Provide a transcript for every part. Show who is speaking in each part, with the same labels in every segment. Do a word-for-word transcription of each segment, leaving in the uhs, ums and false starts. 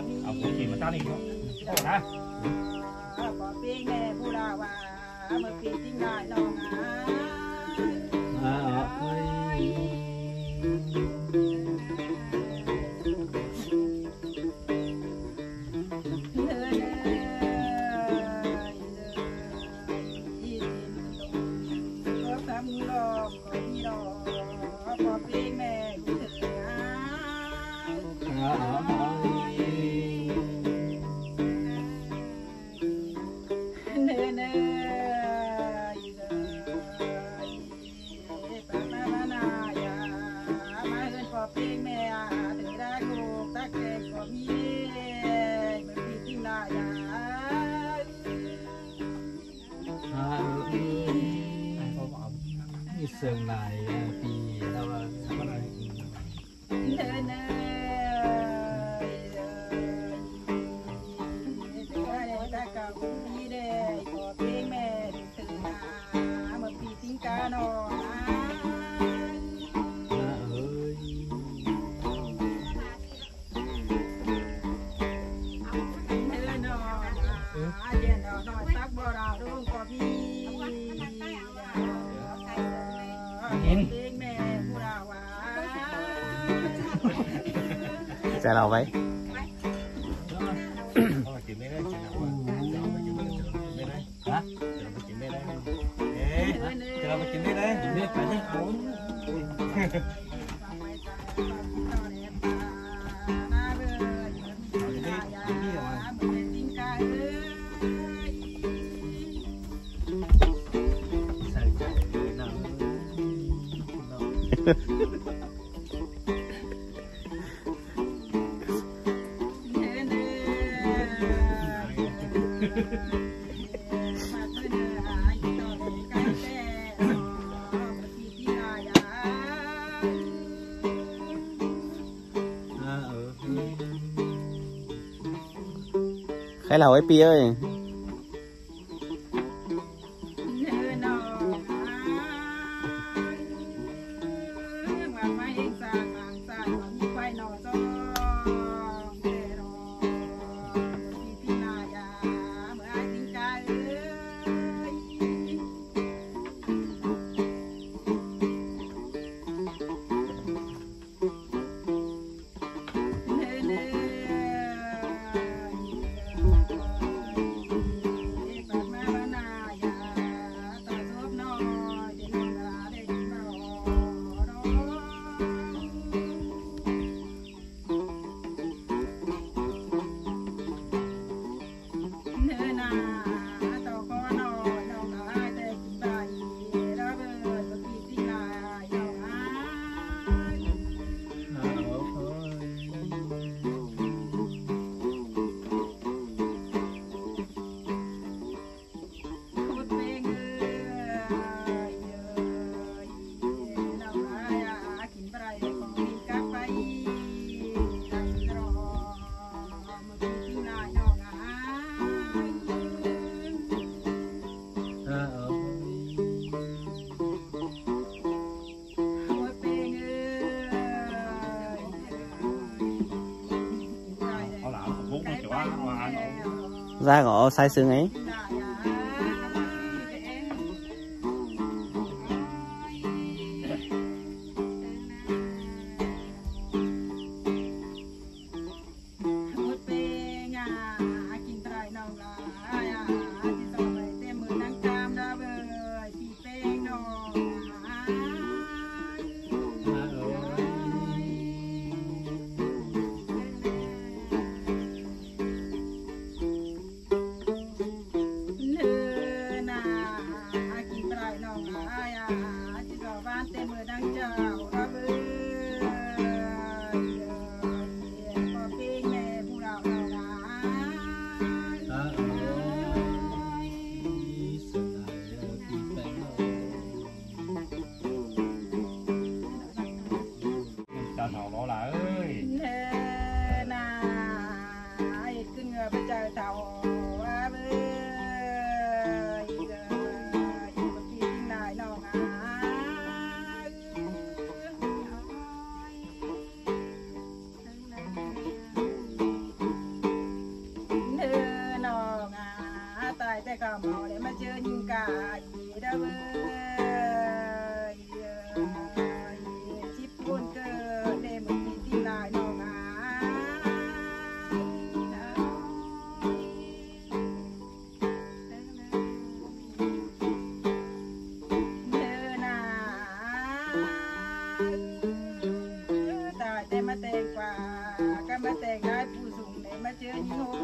Speaker 1: เอาผู้จีมาตั้งนี่ก็โอ้นะ
Speaker 2: ปอปิ้งแม่ผู้ลาว่าเมื่อปีทิ้งได้น้องอ่ะเอ้ยเสื่อมหลายปีแล้วว่าอะไรเดินเนยตาเก่าปีเด้ขอเพลงแม่ถึงนาเมื่อปีทิ้งกาโน
Speaker 3: จะเราไว้
Speaker 1: กินไม่ได้จะเอาจะเอาไปกินไม่ได้ไม่ได้ฮะจะเอาไปกินไม่ได้เอ๊ะจะเอาไปกินไม่ได้ไม่ไปได้เอา
Speaker 3: ใครเราไว้ปีเอ้ยra ngõ sai xương ấy
Speaker 2: ก็เมาเลยมาเจอยิงกาอีเด้อเว้ยชิบปุ่นเกิดเดมึงมีที่ลายน้องอาเดินหน้าตายแต่มาแต่งกว่าก็มาแต่งได้ผู้สูงเลยมาเจอยิงโห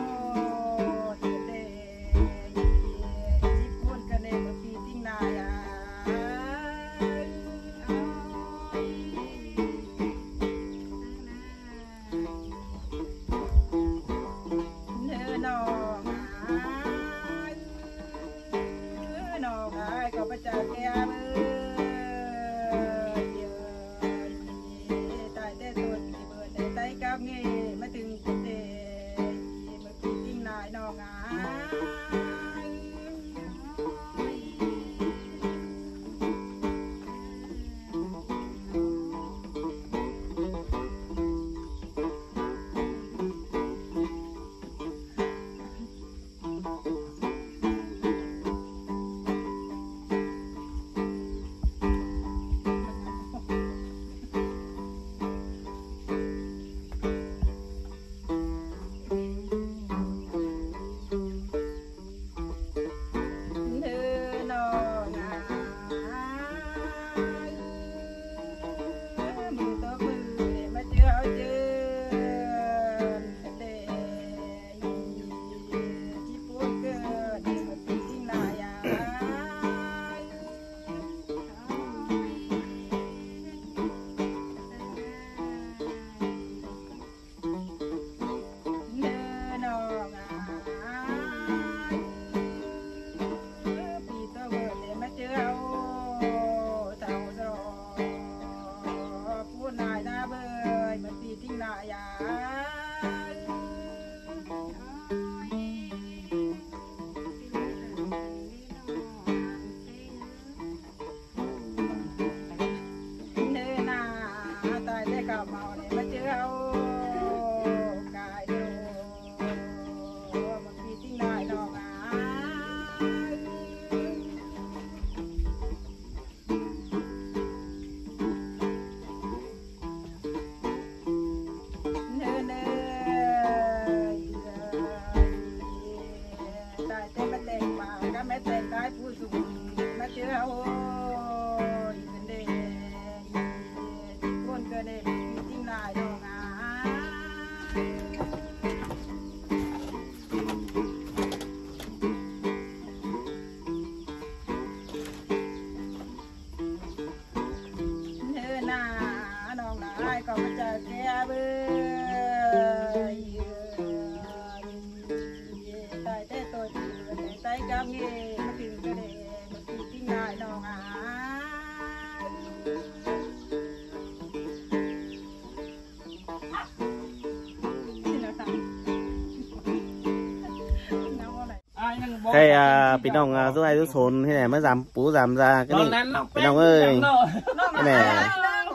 Speaker 3: cái uh,พี่น้องuh, số hai số sồn thế này mới giảm bú giảm ra cái nàyพี่น้องơi cái này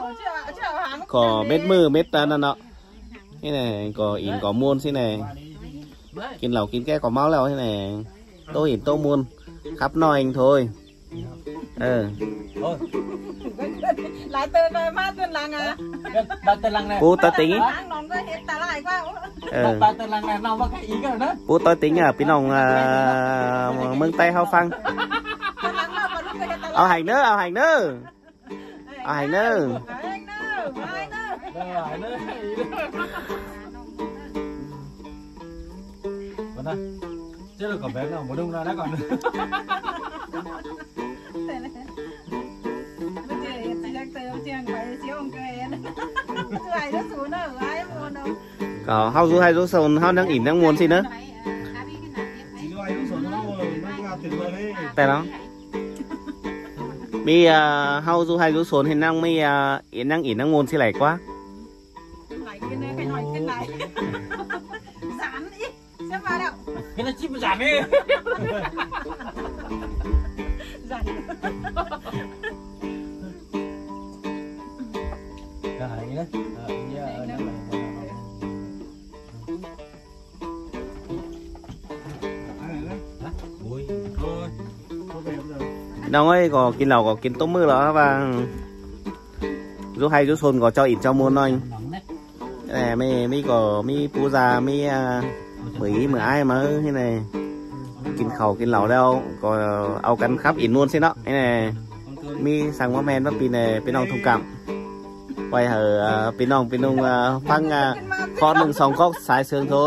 Speaker 3: có mét mưa mét ta nó cái này có in có muôn thế nàyกินเหล่ากินแก้có máuแล้วthế này tôi in tô muôn khắp nói anh thôi ờ
Speaker 2: lại từ nơi má tên làng à
Speaker 1: đặt tên làng này
Speaker 3: bố tao tính
Speaker 2: nón có hết ta lại quá
Speaker 3: ờ
Speaker 1: đặt tên làng này nào có cái ý cái đó
Speaker 3: bố tao tính àพี่น้องmương tay hao phăngเอาhành nữaเอาhành nữaเอาhành nữa
Speaker 1: chứ là còn bé nào một đông ra đã còn
Speaker 3: có hao du hay du sồn hao đang ỉn đang muôn gì nữa tại đó mi hao du hay du sồn thì đang mi ỉn đang ỉn đang muôn gì lại quá
Speaker 1: cái nó chim giảm đi cái này đấy bùi
Speaker 3: น้องơi cóกินเหล้าcóกินต้มมือแล้วvà chú hay chú xôn có cho ít cho muôn thôi này mi mi có mi pu già mi mấy mấy ai mà thế nàyกินข้าวกินเหล้าแล้วก็เอากันครับอินนวลสิเนาะไอ้นี่มีสั่งว่าแมนว่าปีนี้พี่น้องทุ่งกำไปเหอะพี่น้องพี่น้องฟังข้อหนึ่งสองข้อสายเชิงthôi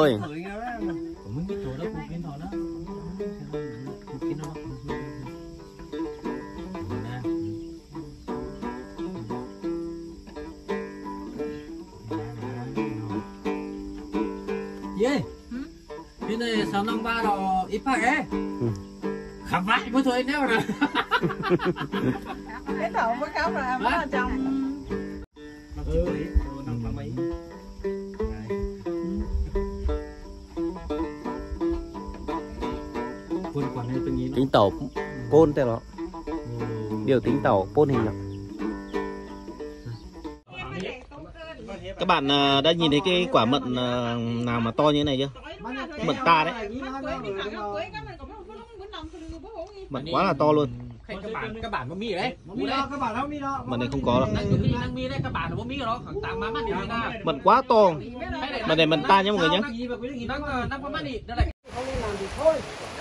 Speaker 1: 예. 근데 선왕 바로 입학해. 가만히 뭐 thôi nếu rồi.
Speaker 2: Cái thầu mới khóc là mới ở trong.
Speaker 1: Ừ, nằm bằng mấy. Quân quản hay từng gì nó.
Speaker 3: Tính tàu pôn thế đó. Điều tính tàu pôn hình đó. Các bạn đã nhìn thấy cái quả mận nào mà to như thế này chưa? Mận ta đấy. Mận quá là to luôn.
Speaker 1: Các bạn các bạn có mi đấy. Các bạn không mi đâu.
Speaker 3: Mận này không có đâu.
Speaker 1: Đang mi đấy, các bạn có mi ở đó, khoảng tám má mắt đi ra.
Speaker 3: Mận quá to. Mận này mận ta nhá mọi người nhé.
Speaker 1: Đang có mắt đi. Đây là không nên làm thì thôi.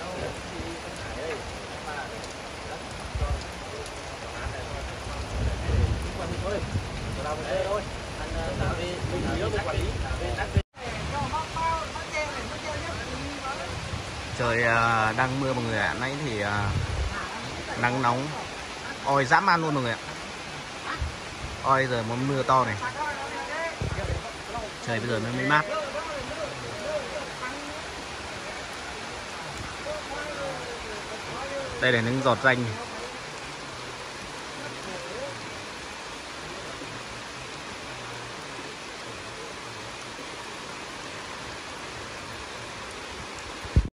Speaker 3: Trời uh, đang mưa mọi người ạ. Nãy thì uh, nắng nóng oi dã man luôn mọi người ạ. Oi giờ muốn mưa to này. Trời bây giờ nó mới mát. Đây là những giọt ranh.